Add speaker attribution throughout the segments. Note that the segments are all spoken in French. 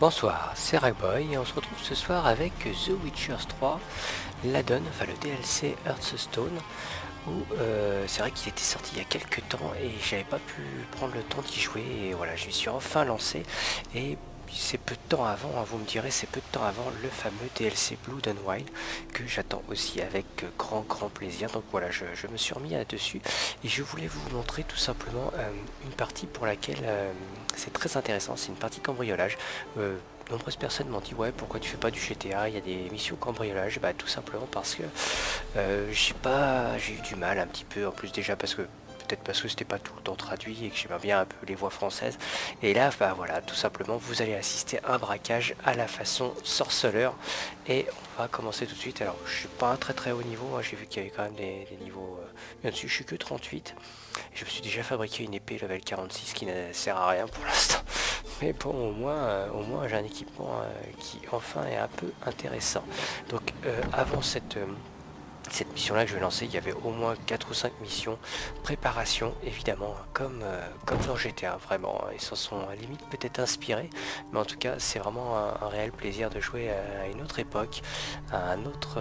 Speaker 1: Bonsoir, c'est Ragboy et on se retrouve ce soir avec The Witcher 3, l'add-on, enfin le DLC Hearthstone, où c'est vrai qu'il était sorti il y a quelques temps et j'avais pas pu prendre le temps d'y jouer et voilà, je me suis enfin lancé et c'est peu de temps avant, hein, vous me direz, c'est peu de temps avant le fameux DLC Blood and Wine que j'attends aussi avec grand plaisir. Donc voilà, je me suis remis là-dessus et je voulais vous montrer tout simplement une partie pour laquelle c'est très intéressant, c'est une partie cambriolage. Nombreuses personnes m'ont dit ouais, pourquoi tu fais pas du GTA, il y a des missions cambriolage. Bah tout simplement parce que j'ai eu du mal un petit peu, en plus déjà parce que peut-être parce que c'était pas tout le temps traduit et que j'aimais bien un peu les voix françaises. Et là, bah voilà, tout simplement, vous allez assister à un braquage à la façon sorceleur. Et on va commencer tout de suite. Alors, je suis pas un très haut niveau, hein. J'ai vu qu'il y avait quand même des niveaux bien dessus. Je suis que 38. Et je me suis déjà fabriqué une épée level 46 qui ne sert à rien pour l'instant. Mais bon, au moins j'ai un équipement qui enfin est un peu intéressant. Donc, avant cette mission là que je vais lancer, il y avait au moins 4 ou 5 missions préparation évidemment comme dans GTA vraiment, ils s'en sont à limite peut-être inspirés, mais en tout cas c'est vraiment un réel plaisir de jouer à une autre époque, à un autre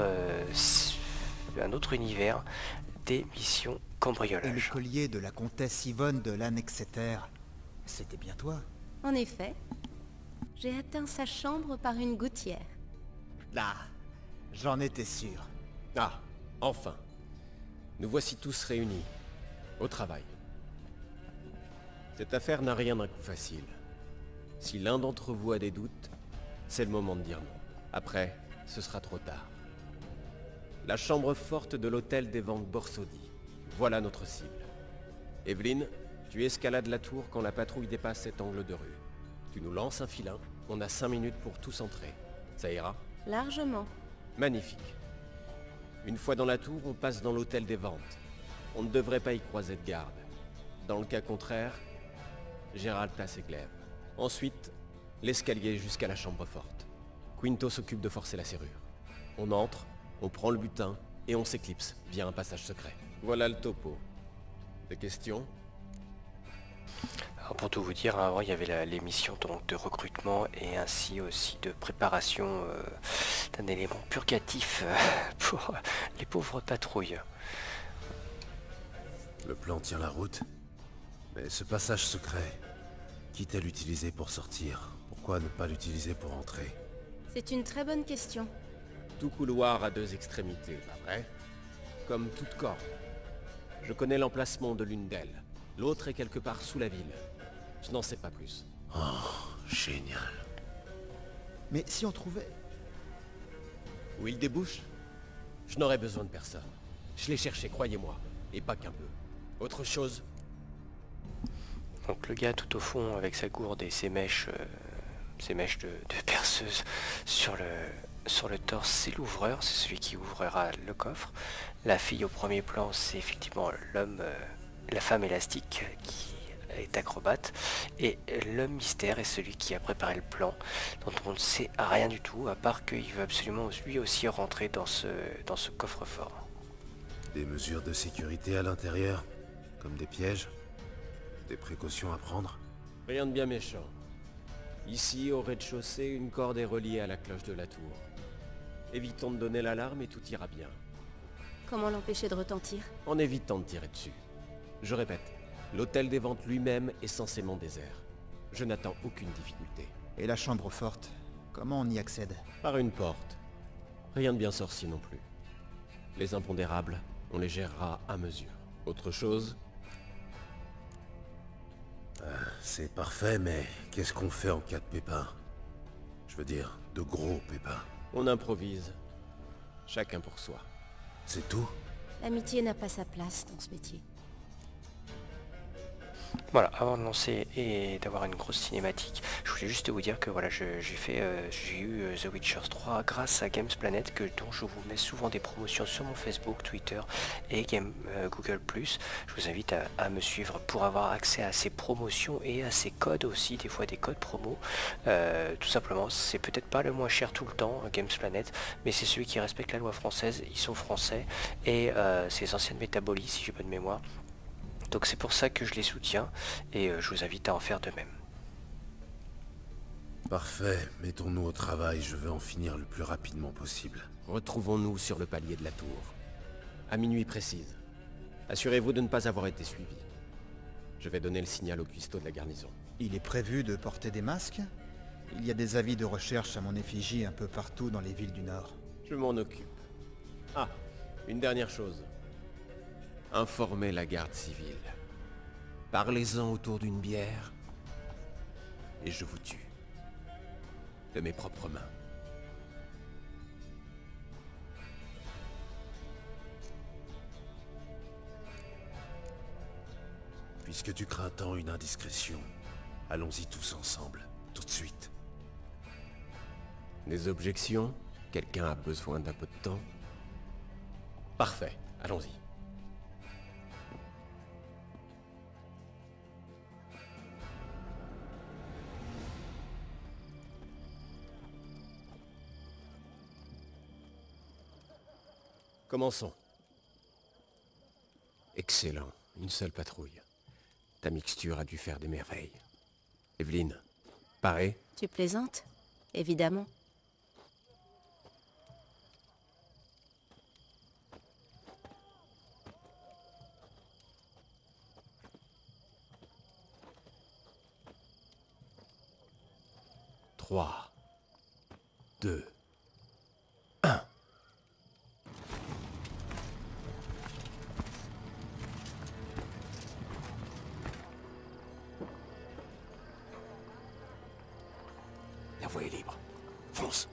Speaker 1: univers, des missions
Speaker 2: Et le
Speaker 1: cambriolage.
Speaker 2: collier de la comtesse Yvonne de Lanexeter, c'était bien toi?
Speaker 3: En effet, j'ai atteint sa chambre par une gouttière.
Speaker 2: Là, j'en étais sûr.
Speaker 4: Ah, enfin. Nous voici tous réunis. Au travail. Cette affaire n'a rien d'un coup facile. Si l'un d'entre vous a des doutes, c'est le moment de dire non. Après, ce sera trop tard. La chambre forte de l'hôtel des ventes Borsodi. Voilà notre cible. Evelyne, tu escalades la tour quand la patrouille dépasse cet angle de rue. Tu nous lances un filin, on a 5 minutes pour tous entrer. Ça ira?
Speaker 3: Largement.
Speaker 4: Magnifique. Une fois dans la tour, on passe dans l'hôtel des ventes. On ne devrait pas y croiser de garde. Dans le cas contraire, Gérald ses glaives. Ensuite, l'escalier jusqu'à la chambre forte. Quinto s'occupe de forcer la serrure. On entre, on prend le butin, et on s'éclipse via un passage secret. Voilà le topo. Des questions?
Speaker 1: Alors pour tout vous dire, avant il y avait les missions donc, de recrutement et ainsi aussi de préparation d'un élément purgatif pour les pauvres patrouilles.
Speaker 5: Le plan tient la route, mais ce passage secret, quitte à l'utiliser pour sortir, pourquoi ne pas l'utiliser pour entrer?
Speaker 3: C'est une très bonne question.
Speaker 4: Tout couloir a 2 extrémités, pas vrai? Comme toute corde. Je connais l'emplacement de l'une d'elles. L'autre est quelque part sous la ville. Je n'en sais pas plus.
Speaker 5: Oh, génial.
Speaker 2: Mais si on trouvait...
Speaker 4: Où il débouche? Je n'aurais besoin de personne. Je l'ai cherché, croyez-moi. Et pas qu'un peu. Autre chose?
Speaker 1: Donc le gars tout au fond avec sa gourde et ses mèches de perceuse sur le torse, c'est l'ouvreur, c'est celui qui ouvrira le coffre. La fille au premier plan, c'est effectivement l'homme, la femme élastique qui est acrobate, et l'homme mystère est celui qui a préparé le plan, dont on ne sait rien du tout, à part qu'il veut absolument lui aussi rentrer dans ce coffre-fort.
Speaker 5: Des mesures de sécurité à l'intérieur, comme des pièges, des précautions à prendre.
Speaker 4: Rien de bien méchant. Ici, au rez-de-chaussée, une corde est reliée à la cloche de la tour. Évitons de donner l'alarme et tout ira bien.
Speaker 3: Comment l'empêcher de retentir?
Speaker 4: En évitant de tirer dessus. Je répète, l'hôtel des ventes lui-même est censément désert. Je n'attends aucune difficulté.
Speaker 2: Et la chambre forte, comment on y accède?
Speaker 4: Par une porte. Rien de bien sorcier non plus. Les impondérables, on les gérera à mesure. Autre chose?
Speaker 5: C'est parfait, mais qu'est-ce qu'on fait en cas de pépin? Je veux dire, de gros pépins.
Speaker 4: On improvise. Chacun pour soi.
Speaker 5: C'est tout?
Speaker 3: L'amitié n'a pas sa place dans ce métier.
Speaker 1: Voilà, avant de lancer et d'avoir une grosse cinématique, je voulais juste vous dire que voilà, j'ai eu The Witcher 3 grâce à Games Planet, dont je vous mets souvent des promotions sur mon Facebook, Twitter et Google+. Je vous invite à me suivre pour avoir accès à ces promotions et à ces codes aussi, des fois des codes promo. Tout simplement, c'est peut-être pas le moins cher tout le temps, Games Planet, mais c'est celui qui respecte la loi française, ils sont français, et c'est les anciennes Métabolies si j'ai bonne mémoire. Donc c'est pour ça que je les soutiens et je vous invite à en faire de même.
Speaker 5: Parfait, mettons-nous au travail, je veux en finir le plus rapidement possible.
Speaker 4: Retrouvons-nous sur le palier de la tour. À minuit précise. Assurez-vous de ne pas avoir été suivi. Je vais donner le signal au cuistot de la garnison.
Speaker 2: Il est prévu de porter des masques? Il y a des avis de recherche à mon effigie un peu partout dans les villes du Nord.
Speaker 4: Je m'en occupe. Ah, une dernière chose. Informez la garde civile. Parlez-en autour d'une bière. Et je vous tue. De mes propres mains.
Speaker 5: Puisque tu crains tant une indiscrétion, allons-y tous ensemble, tout de suite.
Speaker 4: Des objections? Quelqu'un a besoin d'un peu de temps? Parfait, allons-y. Commençons. Excellent, une seule patrouille. Ta mixture a dû faire des merveilles. Evelyne, parée?
Speaker 3: Tu plaisantes? Évidemment.
Speaker 4: Trois, 2, la voie est libre. Fonce.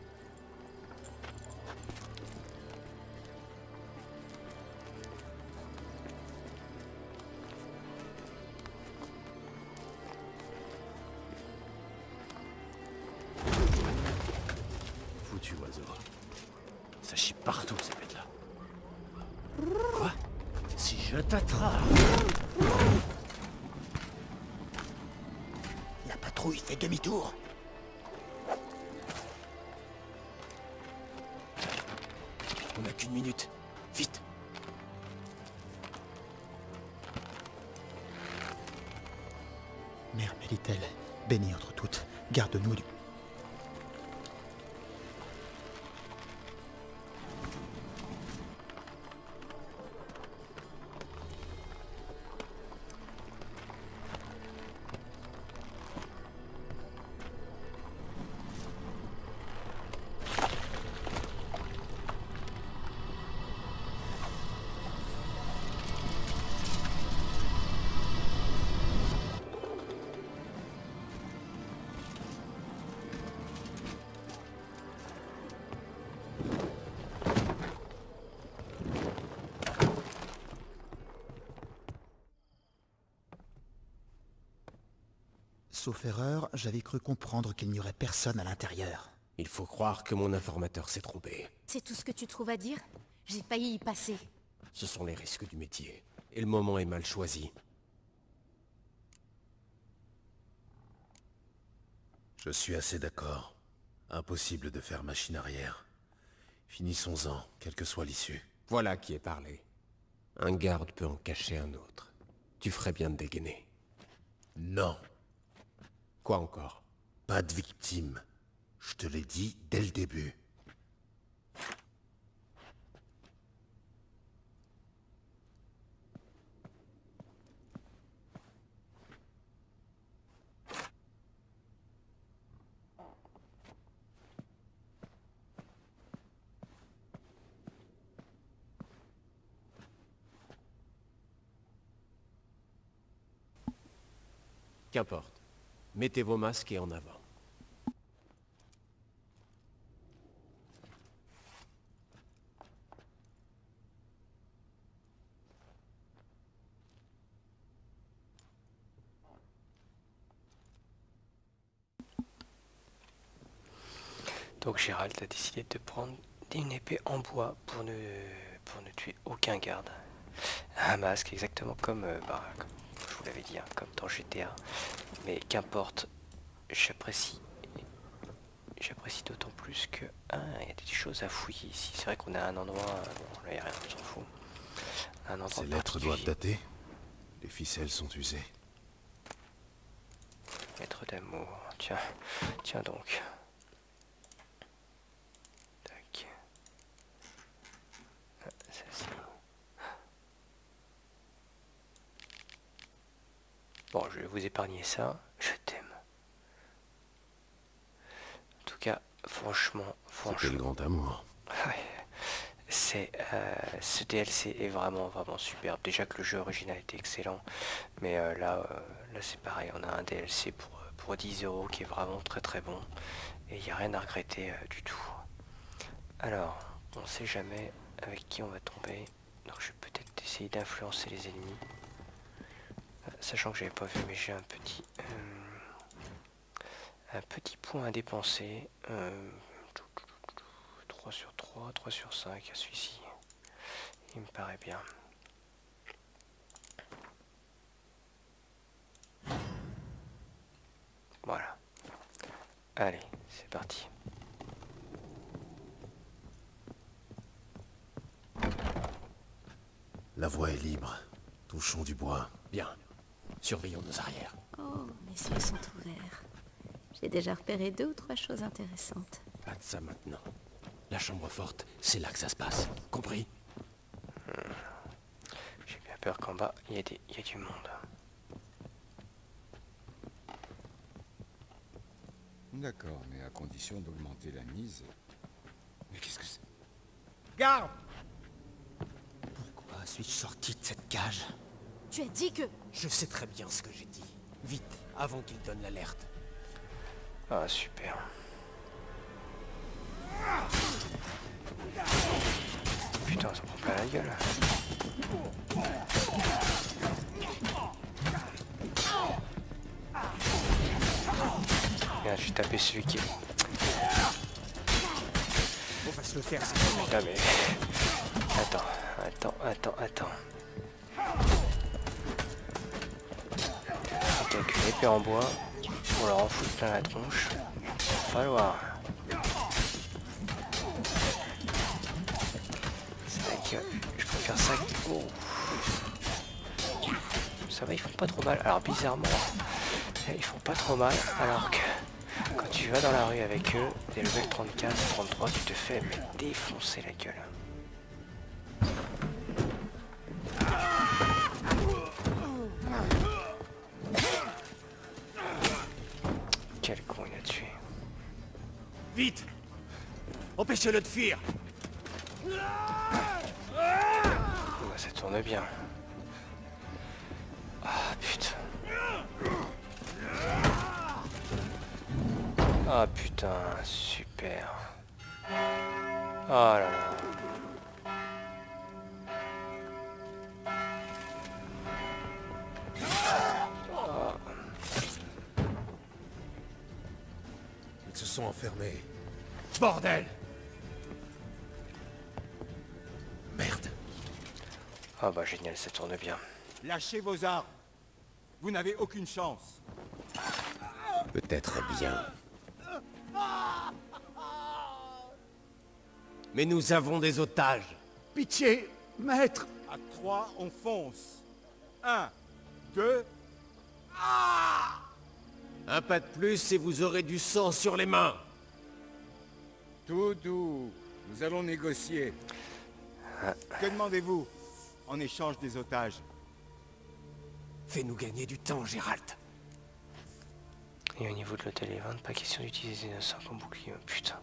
Speaker 4: Foutu oiseau. Ça chie partout, ces bêtes-là. Quoi? Si je t'attrape...
Speaker 2: La patrouille fait demi-tour.
Speaker 4: On n'a qu'une minute. Vite.
Speaker 2: Mère Mélitel, bénie entre toutes, garde-nous du... Sauf erreur, j'avais cru comprendre qu'il n'y aurait personne à l'intérieur.
Speaker 4: Il faut croire que mon informateur s'est trompé.
Speaker 3: C'est tout ce que tu trouves à dire? J'ai failli y passer.
Speaker 4: Ce sont les risques du métier. Et le moment est mal choisi.
Speaker 5: Je suis assez d'accord. Impossible de faire machine arrière. Finissons-en, quelle que soit l'issue.
Speaker 4: Voilà qui est parlé. Un garde peut en cacher un autre. Tu ferais bien de dégainer.
Speaker 5: Non,
Speaker 4: Quoi encore?
Speaker 5: pas de victime. Je te l'ai dit dès le début.
Speaker 4: Qu'importe. Mettez vos masques et en avant.
Speaker 1: Donc Gérald a décidé de prendre une épée en bois pour ne tuer aucun garde. Un masque exactement comme, comme je vous l'avais dit, hein, comme dans GTA. Mais qu'importe, j'apprécie d'autant plus que il y a des choses à fouiller ici. C'est vrai qu'on a un endroit, bon là il n'y a rien, on s'en fout. Un endroit
Speaker 5: Ces lettres
Speaker 1: particulier.
Speaker 5: doivent dater. Les ficelles sont usées.
Speaker 1: Lettre d'amour, tiens, tiens donc. Tac. Ah, celle-ci. Bon, je vais vous épargner ça. Je t'aime. En tout cas, franchement.
Speaker 5: C'était le grand amour.
Speaker 1: Ouais. Ce DLC est vraiment superbe. Déjà que le jeu original était excellent, mais là c'est pareil, on a un DLC pour 10 € qui est vraiment très bon, et il n'y a rien à regretter du tout. Alors, on sait jamais avec qui on va tomber, donc je vais peut-être essayer d'influencer les ennemis, sachant que j'avais pas vu, mais j'ai un petit point à dépenser. 3 sur 3, 3 sur 5 à celui-ci. Il me paraît bien. Voilà. Allez, c'est parti.
Speaker 5: La voie est libre. Touchons du bois.
Speaker 4: Bien. Surveillons nos arrières.
Speaker 3: Oh, mes yeux sont ouverts. J'ai déjà repéré 2 ou 3 choses intéressantes.
Speaker 4: Pas de ça maintenant. La chambre forte, c'est là que ça se passe. Compris?
Speaker 1: J'ai bien peur qu'en bas, il y a du monde.
Speaker 6: D'accord, mais à condition d'augmenter la mise. Mais qu'est-ce que c'est? Garde!
Speaker 7: Pourquoi suis-je sorti de cette cage?
Speaker 3: Tu as dit que...
Speaker 4: Je sais très bien ce que j'ai dit. Vite, avant qu'il donne l'alerte.
Speaker 1: Ah, super. Putain, ça prend pas la gueule. Regarde, j'ai tapé celui qui...
Speaker 7: On va se le faire,
Speaker 1: Putain, mais... Attends. Donc avec une épée en bois, pour leur en foutre plein la tronche. Va falloir. C'est vrai que je préfère ça. Oh. Ça va, ils font pas trop mal. Alors bizarrement, ils font pas trop mal, alors que quand tu vas dans la rue avec eux, dès level 34, 33, tu te fais mais défoncer la gueule. Quel con il a tué.
Speaker 7: Vite! Empêchez-le de fuir!
Speaker 1: Bah, ça tourne bien. Ah putain. Ah putain, super. Oh là là.
Speaker 5: Ils se sont enfermés.
Speaker 7: Bordel!
Speaker 5: Merde.
Speaker 1: Ah bah génial, ça tourne bien.
Speaker 6: Lâchez vos armes. Vous n'avez aucune chance.
Speaker 4: Peut-être bien. Mais nous avons des otages.
Speaker 7: Pitié, maître!
Speaker 6: À 3, on fonce. 1, 2...
Speaker 4: Un pas de plus et vous aurez du sang sur les mains.
Speaker 6: Tout doux. Nous allons négocier. Que demandez-vous en échange des otages?
Speaker 4: Fais-nous gagner du temps, Gérald.
Speaker 1: Et au niveau de l'hôtel Event, pas question d'utiliser des innocents comme bouclier. Putain.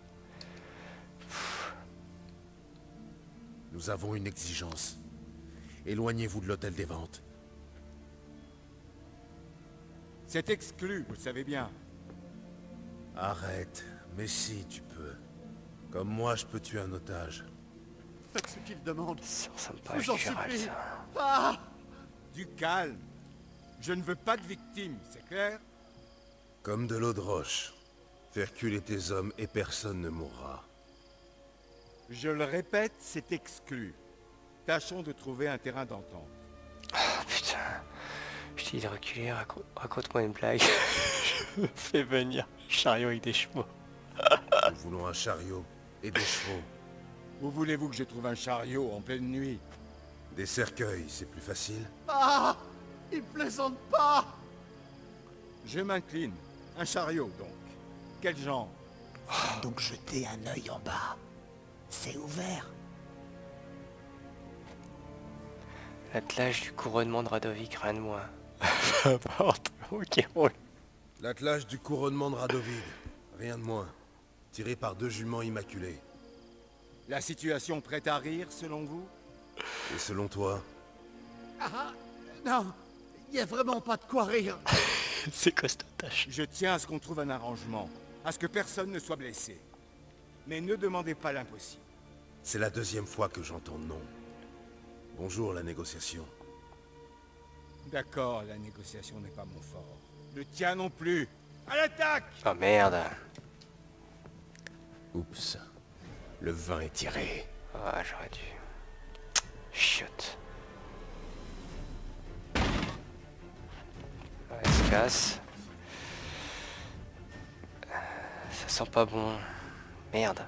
Speaker 5: Nous avons une exigence. Éloignez-vous de l'hôtel des ventes.
Speaker 6: C'est exclu, vous le savez bien.
Speaker 5: Arrête. Mais si, tu peux. Comme moi, je peux tuer un otage.
Speaker 7: Faites ce qu'il demande.
Speaker 1: Ça me paraît
Speaker 7: Vous en
Speaker 1: Gérald,
Speaker 7: supplie.
Speaker 1: ça.
Speaker 7: Ah!
Speaker 6: Du calme. Je ne veux pas de victimes, c'est clair?
Speaker 5: Comme de l'eau de roche. Fais reculer tes hommes et personne ne mourra.
Speaker 6: Je le répète, c'est exclu. Tâchons de trouver un terrain d'entente.
Speaker 1: Ah putain. Je t'ai dit de reculer, raconte-moi une blague. Je me fais venir un chariot avec des chevaux.
Speaker 5: Nous voulons un chariot et des chevaux.
Speaker 6: Où voulez-vous que je trouve un chariot en pleine nuit?
Speaker 5: Des cercueils, c'est plus facile.
Speaker 7: Ah! Il plaisante pas!
Speaker 6: Je m'incline.
Speaker 7: Un chariot, donc. Quel genre?
Speaker 2: Donc jetez un œil en bas. C'est ouvert.
Speaker 1: L'attelage du couronnement de Radovic, rien de moins. Peu importe, ok, roule.
Speaker 5: L'attelage du couronnement de Radovid. Rien de moins. Tiré par 2 juments immaculés.
Speaker 7: La situation prête à rire, selon vous?
Speaker 5: Et selon toi?
Speaker 7: Ah, non, il n'y a vraiment pas de quoi rire.
Speaker 1: C'est costaud tâche.
Speaker 7: Je tiens à ce qu'on trouve un arrangement, à ce que personne ne soit blessé. Mais ne demandez pas l'impossible.
Speaker 5: C'est la 2e fois que j'entends non. Bonjour, la négociation.
Speaker 7: D'accord, la négociation n'est pas mon fort. Le tien non plus. À l'attaque!
Speaker 1: Oh merde.
Speaker 4: Oups. Le vin est tiré.
Speaker 1: Ah, j'aurais dû. Chiotte. Ouais, il se casse. Ça sent pas bon. Merde.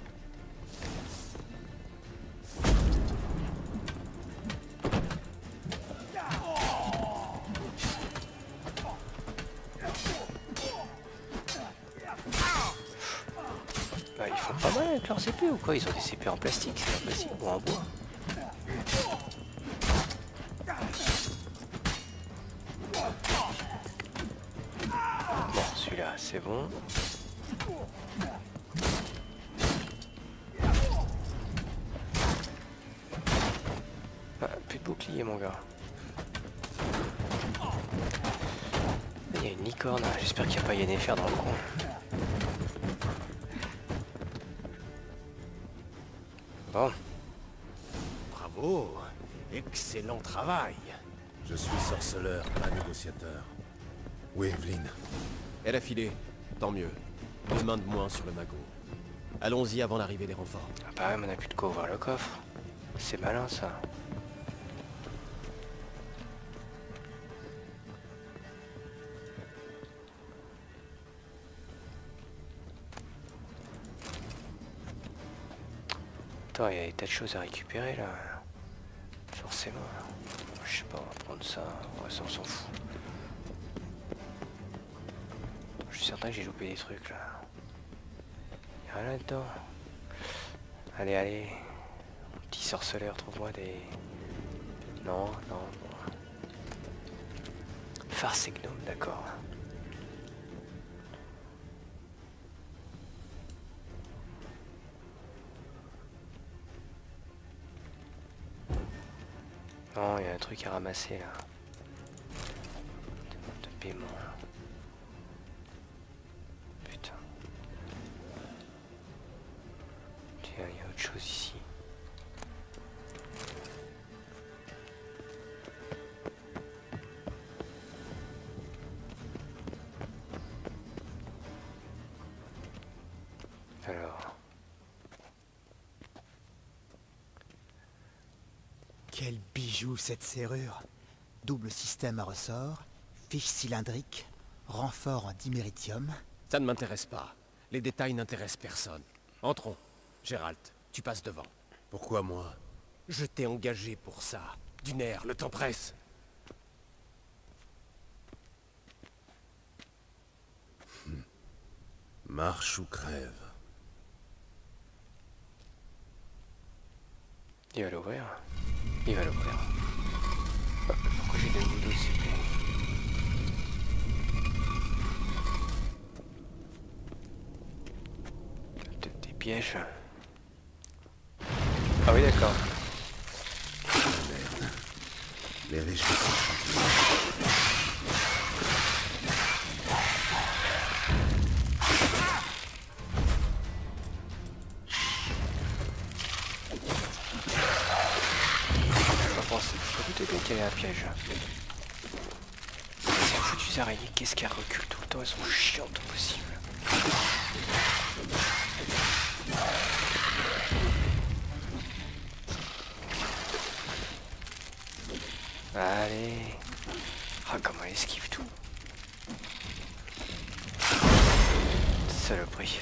Speaker 1: Bah, ils font pas mal avec leurs épées ou quoi? Ils ont des épées en plastique, c'est pas possible, ou en bois. Bon, celui-là, c'est bon. Ah, plus de bouclier, mon gars. Il y a une licorne, j'espère qu'il n'y a pas Yennefer dans le coin. Bon.
Speaker 4: Bravo. Excellent travail.
Speaker 5: Je suis sorceleur, pas négociateur. Où est Evelyn?
Speaker 4: Elle a filé. Tant mieux. 2 mains de moins sur le magot. Allons-y avant l'arrivée des renforts.
Speaker 1: Ah bah ouais, mais on a plus de quoi ouvrir le coffre. C'est malin ça. Attends, il y a des tas de choses à récupérer là. Forcément. Je sais pas, on va prendre ça. Ouais, ça on s'en fout. Je suis certain que j'ai loupé des trucs là. Y'a rien là-dedans. Allez, allez. Mon petit sorceleur, trouve-moi des... Non, non, bon. Farce et gnome, d'accord. Non, il y a un truc à ramasser là. Demande de paiement. Putain. Tiens, il y a autre chose ici. Alors.
Speaker 2: Quel bijou cette serrure. Double système à ressort, fiche cylindrique, renfort en diméritium.
Speaker 4: Ça ne m'intéresse pas. Les détails n'intéressent personne. Entrons. Gérald, tu passes devant.
Speaker 5: Pourquoi moi?
Speaker 4: Je t'ai engagé pour ça. Duner, le temps presse.
Speaker 5: Marche ou crève.
Speaker 1: Il va l'ouvrir. Il va l'ouvrir. Pourquoi j'ai des boulots, s'il vous plaît? Peut-être des pièges. Ah oui, d'accord.
Speaker 5: Les riches sont
Speaker 1: Qu'il y a un piège. Ces foutues araignées, qu'est-ce qu'elles reculent tout le temps? Elles sont chiantes au possible. Allez. Ah, comment elle esquive tout. Saloperie.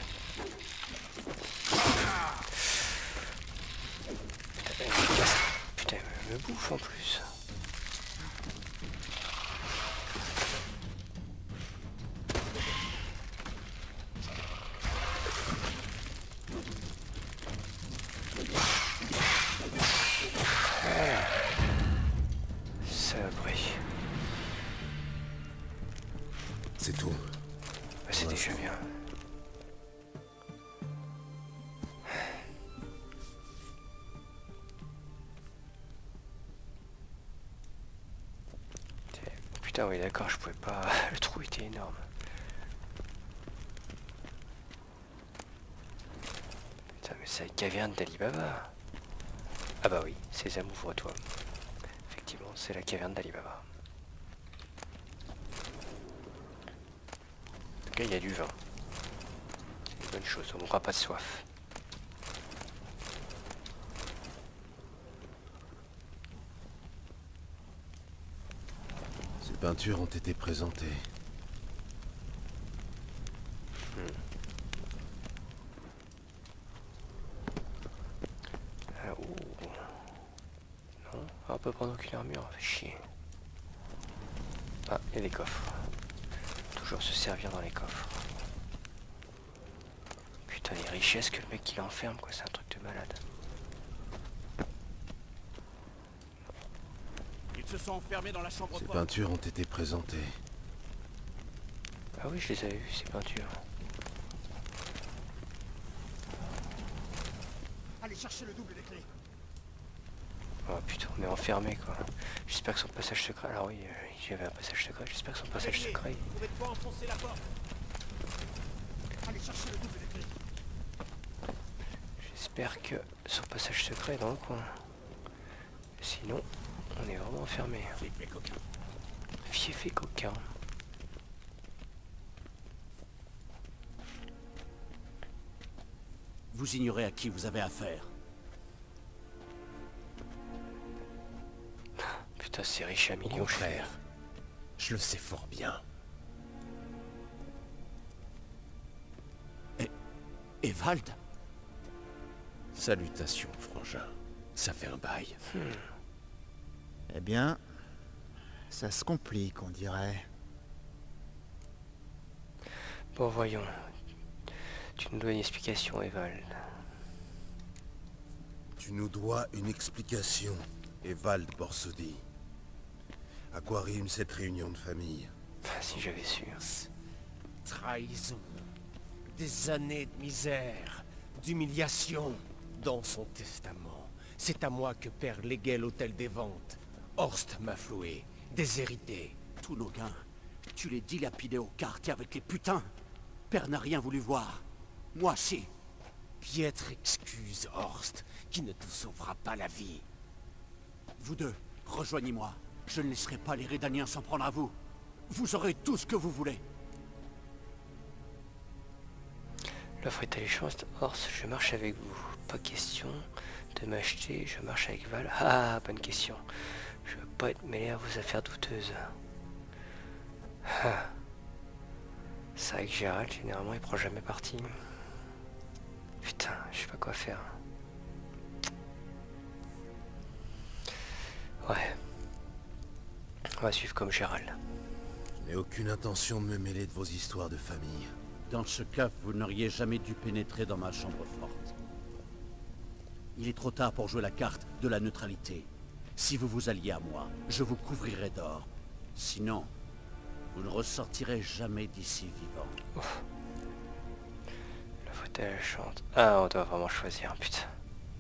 Speaker 1: Putain, elle me bouffe en plus. déjà bien. Putain, oui, d'accord, je pouvais pas. Le trou était énorme. Putain, mais c'est la caverne d'Ali Baba. Ah bah oui, Sésame, ouvre-toi. Effectivement, c'est la caverne d'Ali Baba. En tout cas, il y a du vin. C'est une bonne chose, on n'aura pas de soif.
Speaker 5: Ces peintures ont été présentées.
Speaker 1: Ah, ouh. Non, on peut prendre aucune armure, fait chier. Ah, il y a des coffres. Toujours se servir dans les coffres. Putain, les richesses que le mec il enferme, quoi, c'est un truc de malade.
Speaker 7: Ils se sont enfermés dans la chambre
Speaker 5: Ces
Speaker 7: forte.
Speaker 5: peintures ont été présentées.
Speaker 1: Ah oui, je les avais vues, ces peintures.
Speaker 7: Allez chercher le double des clés.
Speaker 1: Oh putain, on est enfermé, quoi. J'espère que son passage secret... Alors oui, j'avais un passage secret, j'espère que son passage secret...
Speaker 7: Vous pouvez pas enfoncer la porte. Allez chercher le double des clés.
Speaker 1: J'espère que son passage secret est dans le coin. Sinon, on est vraiment enfermé. Fief et coquin.
Speaker 8: Vous ignorez à qui vous avez affaire.
Speaker 1: Putain, c'est riche à
Speaker 4: Au
Speaker 1: millions.
Speaker 4: contraire, je le sais fort bien.
Speaker 8: Evald?
Speaker 4: Salutations, frangin. Ça fait un bail.
Speaker 2: Eh bien, ça se complique, on dirait.
Speaker 1: Bon, voyons. Tu nous dois une explication, Evald.
Speaker 5: Tu nous dois une explication, Evald Borsodi. À quoi rime cette réunion de famille?
Speaker 1: Ah, si j'avais su.
Speaker 4: Trahison. Des années de misère, d'humiliation. Dans son testament, c'est à moi que père léguait l'hôtel des ventes. Horst m'a floué, déshérité.
Speaker 8: Tous nos gains, tu les dilapidais au quartier avec les putains. Père n'a rien voulu voir. Moi, si.
Speaker 4: Piètre excuse, Horst, qui ne te sauvera pas la vie.
Speaker 8: Vous deux, rejoignez-moi. Je ne laisserai pas les Rédaniens s'en prendre à vous. Vous aurez tout ce que vous voulez.
Speaker 1: L'offre est alléchante. Horst, je marche avec vous. Pas question de m'acheter, je marche avec Val. Ah, bonne question. Je veux pas être mêlé à vos affaires douteuses. Ah. C'est vrai que Gérald, généralement, il prend jamais parti. Putain, je sais pas quoi faire. Ouais. On va suivre comme Gérald.
Speaker 5: Je n'ai aucune intention de me mêler de vos histoires de famille.
Speaker 8: Dans ce cas, vous n'auriez jamais dû pénétrer dans ma chambre forte. Il est trop tard pour jouer la carte de la neutralité. Si vous vous alliez à moi, je vous couvrirai d'or. Sinon, vous ne ressortirez jamais d'ici vivant.
Speaker 1: Ouf. La faute elle chante. Ah, on doit vraiment choisir, putain.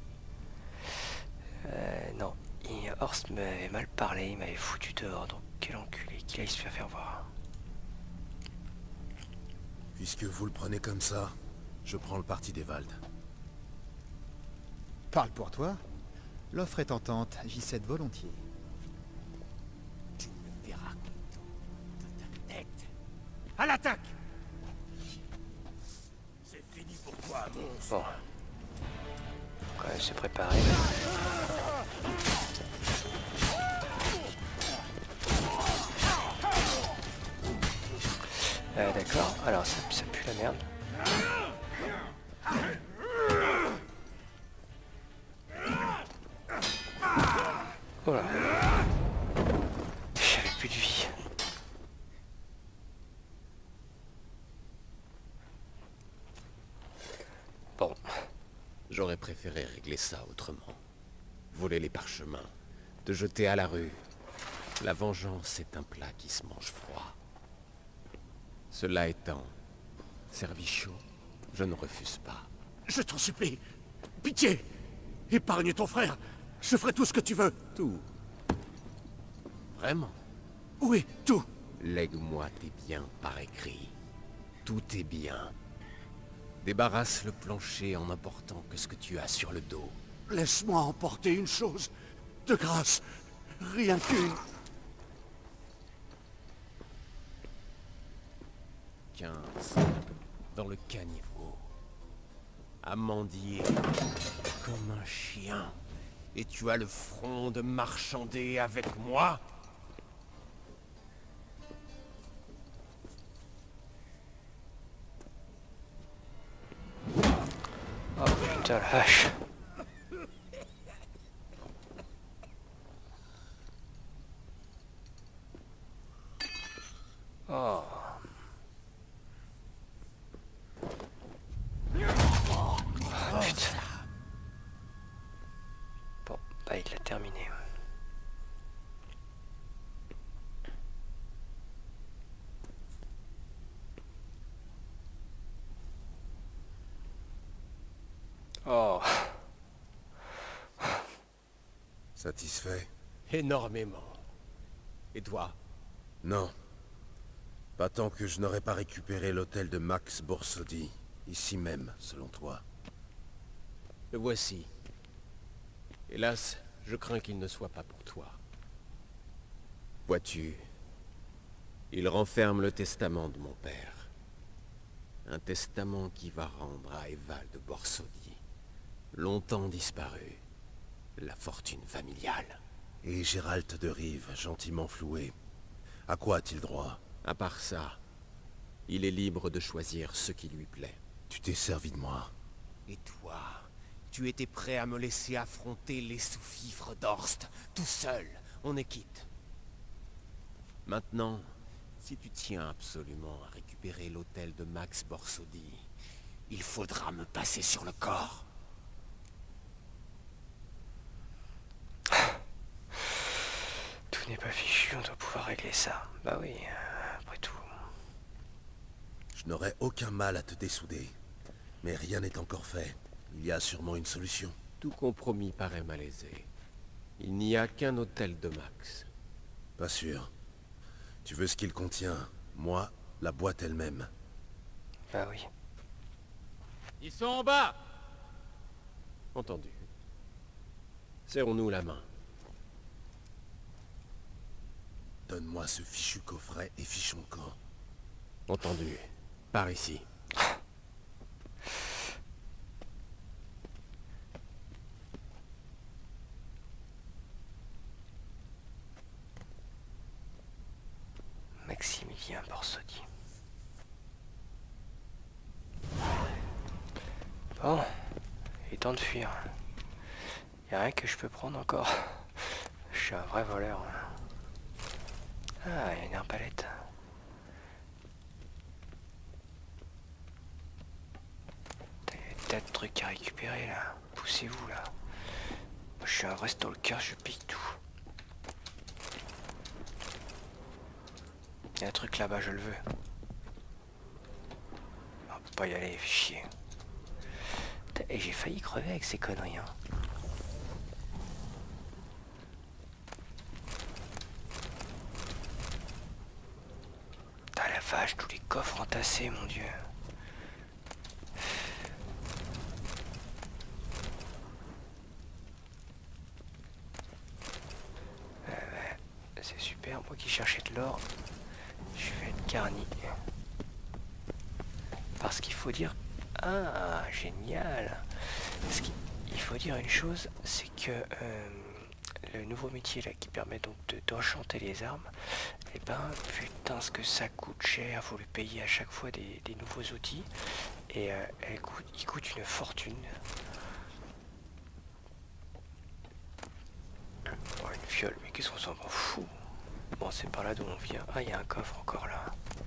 Speaker 1: Non. Horst m'avait mal parlé, il m'avait foutu dehors, donc quel enculé, qu'il aille se faire voir.
Speaker 5: Puisque vous le prenez comme ça, je prends le parti d'Evald.
Speaker 2: Parle pour toi. L'offre est tentante, j'y cède volontiers.
Speaker 4: Tu me verras de ta tête. À l'attaque! C'est fini pour toi, monstre.
Speaker 1: Bon. Faut quand même se préparer. D'accord, alors ça pue la merde. Voilà. J'avais plus de vie. Bon.
Speaker 4: J'aurais préféré régler ça autrement. Voler les parchemins, te jeter à la rue. La vengeance est un plat qui se mange froid. Cela étant, Servi chaud, je ne refuse pas.
Speaker 8: Je t'en supplie. Pitié. Épargne ton frère. Je ferai tout ce que tu veux.
Speaker 4: Tout. Vraiment?
Speaker 8: Oui, tout.
Speaker 4: Lègue-moi tes biens par écrit. Tout est bien. Débarrasse le plancher en n'emportant que ce que tu as sur le dos.
Speaker 8: Laisse-moi emporter une chose. De grâce. Rien qu'une.
Speaker 4: 15. Dans le caniveau. À mendier. Comme un chien. Et tu as le front de marchander avec moi?
Speaker 1: Oh putain la vache. Oh. Ah, putain. Bon, bah il l'a terminé. Oh.
Speaker 5: Satisfait?
Speaker 4: Énormément. Et toi?
Speaker 5: Non. Pas tant que je n'aurais pas récupéré l'hôtel de Max Borsodi, ici même, selon toi.
Speaker 4: Le voici. Hélas, je crains qu'il ne soit pas pour toi. Vois-tu, il renferme le testament de mon père. Un testament qui va rendre à Eval de Borsodi, longtemps disparu, la fortune familiale.
Speaker 5: Et Gérald de Rive, gentiment floué. À quoi a-t-il droit?
Speaker 4: À part ça, il est libre de choisir ce qui lui plaît.
Speaker 5: Tu t'es servi de moi.
Speaker 4: Et toi, tu étais prêt à me laisser affronter les sous-fifres d'Horst, tout seul, on est quitte. Maintenant, si tu tiens absolument à récupérer l'hôtel de Max Borsodi, il faudra me passer sur le corps.
Speaker 1: Tout n'est pas fichu, on doit pouvoir régler ça. Bah oui, après tout.
Speaker 5: Je n'aurais aucun mal à te dessouder. Mais rien n'est encore fait. Il y a sûrement une solution.
Speaker 4: Tout compromis paraît malaisé. Il n'y a qu'un hôtel de Max.
Speaker 5: Pas sûr. Tu veux ce qu'il contient. Moi, la boîte elle-même.
Speaker 1: Bah oui.
Speaker 4: Ils sont en bas! Entendu. Serrons-nous la main.
Speaker 5: Donne-moi ce fichu coffret et fichons le camp.
Speaker 4: Entendu. Par ici.
Speaker 1: Maximilien Borsodi. Bon, il est temps de fuir. Y a rien que je peux prendre encore. Je suis un vrai voleur. Ah, il y a une arbalète. Il y a des tas de trucs à récupérer là. Poussez-vous là. Moi, je suis un vrai stalker, je pique tout. Il y a un truc là-bas, je le veux. On peut pas y aller, fait chier. Et j'ai failli crever avec ces conneries. Hein. Putain la vache, tous les coffres entassés, mon dieu. C'est super, moi qui cherchais de l'or, je vais être garni. Parce qu'il faut dire... Ah, génial. Parce qu'il faut dire une chose, c'est que le nouveau métier là qui permet donc d'enchanter les armes, et ben putain ce que ça coûte cher, faut lui payer à chaque fois des nouveaux outils, et il coûte une fortune. Oh, une fiole, mais qu'est-ce qu'on s'en fout. Bon, c'est par là d'où on vient. Ah, il y a un coffre encore là.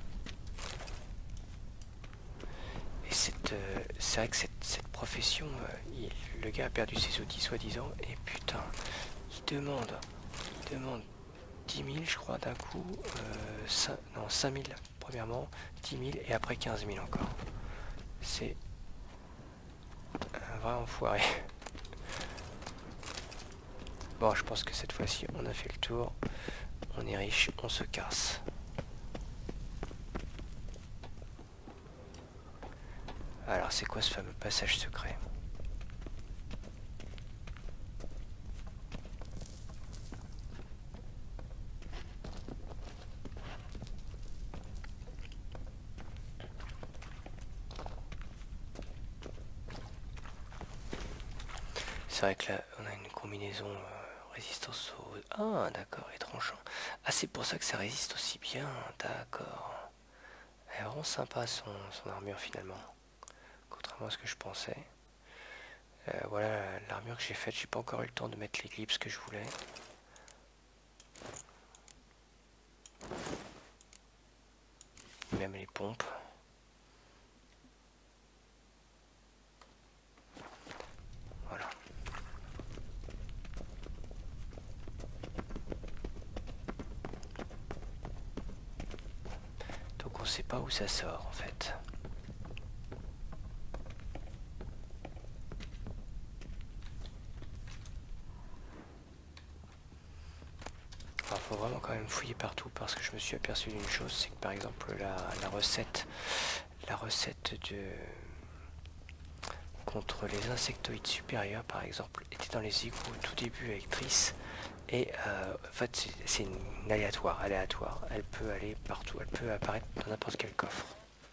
Speaker 1: Et c'est vrai que cette profession, le gars a perdu ses outils soi-disant, et putain, il demande 10 000 je crois d'un coup, non 5 000 premièrement, 10 000 et après 15 000 encore. C'est un vrai enfoiré. Bon, je pense que cette fois-ci, on a fait le tour. On est riche, on se casse. Alors, c'est quoi ce fameux passage secret? C'est vrai que là, on a une combinaison résistance au... Ah, d'accord, et tranchant. Ah, c'est pour ça que ça résiste aussi bien, d'accord. Elle est vraiment sympa son armure finalement. Contrairement à ce que je pensais. Voilà l'armure que j'ai faite, j'ai pas encore eu le temps de mettre l'éclipse que je voulais. Même les pompes. Voilà. Donc on sait pas où ça sort en fait. Alors faut vraiment quand même fouiller partout parce que je me suis aperçu d'une chose, c'est que par exemple la recette de contre les insectoïdes supérieurs par exemple était dans les égouts au tout début avec Triss et en fait c'est une aléatoire, elle peut aller partout, elle peut apparaître dans n'importe quel coffre.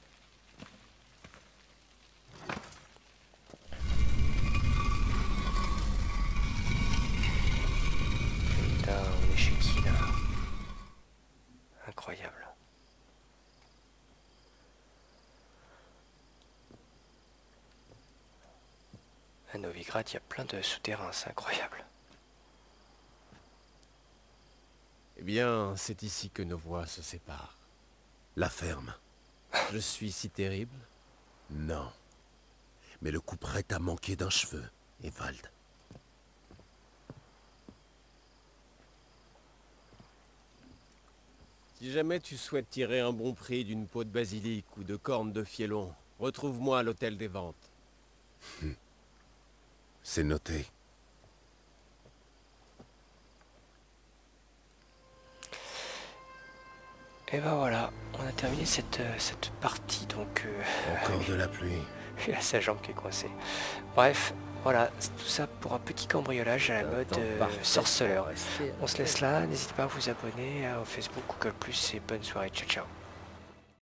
Speaker 1: Putain, on est chez qui là? Incroyable. À Novigrad, il y a plein de souterrains, c'est incroyable.
Speaker 4: Eh bien, c'est ici que nos voies se séparent.
Speaker 5: La ferme.
Speaker 4: Je suis si terrible?
Speaker 5: Non. Mais le coup près t'a manqué d'un cheveu, Evald.
Speaker 4: Si jamais tu souhaites tirer un bon prix d'une peau de basilic ou de cornes de fielon, retrouve-moi à l'hôtel des ventes.
Speaker 5: C'est noté.
Speaker 1: Et ben voilà, on a terminé cette partie donc...
Speaker 5: Encore de la pluie.
Speaker 1: Il a sa jambe qui est coincée. Bref, voilà, tout ça pour un petit cambriolage à la mode sorceleur. On se laisse là, n'hésitez pas à vous abonner au Facebook, Google+, et bonne soirée, ciao ciao.